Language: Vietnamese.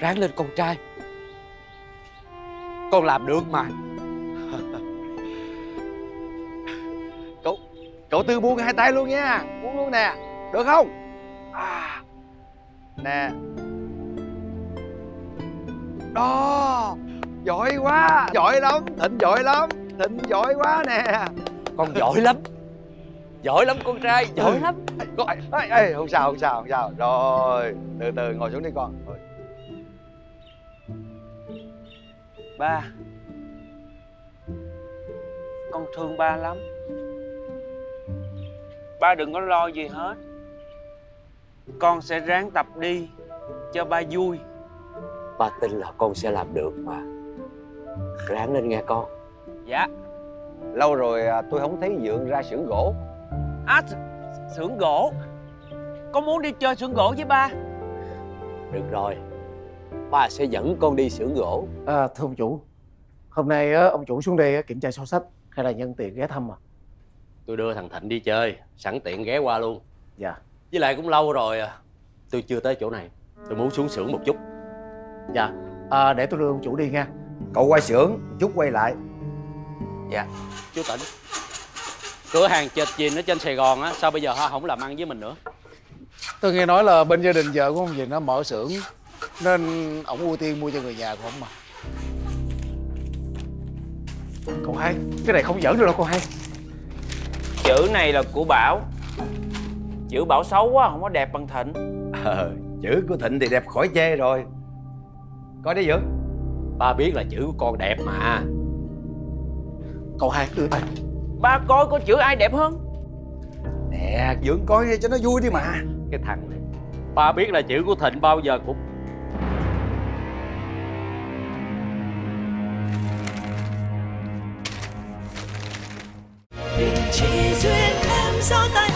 Ráng lên con trai. Con làm được mà. Cậu Tư buông hai tay luôn nha. Buông luôn nè. Được không? Nè. Đó. Giỏi quá. Giỏi lắm. Thịnh giỏi lắm. Thịnh giỏi quá nè. Con giỏi lắm. Giỏi lắm con trai. Giỏi lắm. Không sao, không sao, không sao. Rồi. Từ từ ngồi xuống đi con. Rồi. Ba, con thương ba lắm. Ba đừng có lo gì hết. Con sẽ ráng tập đi cho ba vui. Ba tin là con sẽ làm được mà. Ráng lên nghe con. Dạ. Lâu rồi tôi không thấy Dượng ra xưởng gỗ. Xưởng gỗ. Con muốn đi chơi xưởng gỗ với ba. Được rồi, ba sẽ dẫn con đi xưởng gỗ. Thưa ông chủ, hôm nay ông chủ xuống đây kiểm tra sổ sách hay là nhân tiện ghé thăm à? Tôi đưa thằng Thịnh đi chơi, sẵn tiện ghé qua luôn. Dạ. Với lại cũng lâu rồi tôi chưa tới chỗ này. Tôi muốn xuống xưởng một chút. Dạ. Để tôi đưa ông chủ đi nha. Cậu qua xưởng, chút quay lại. Dạ. Chú Tịnh, cửa hàng chệch chìm ở trên Sài Gòn á, sao bây giờ họ không làm ăn với mình nữa? Tôi nghe nói là bên gia đình vợ của ông gì nó mở xưởng, nên ổng ưu tiên mua cho người nhà của ổng mà. Cậu hai, cái này không giỡn được đâu cậu hai. Chữ này là của Bảo. Chữ Bảo xấu quá, không có đẹp bằng Thịnh. Chữ của Thịnh thì đẹp khỏi chê rồi. Coi đi Dượng. Ba biết là chữ của con đẹp mà. Cậu hai đưa tay. Ba coi có chữ ai đẹp hơn. Nè, Dượng coi cho nó vui đi mà. Cái thằng này, ba biết là chữ của Thịnh bao giờ cũng... Định chỉ duyên em gió tay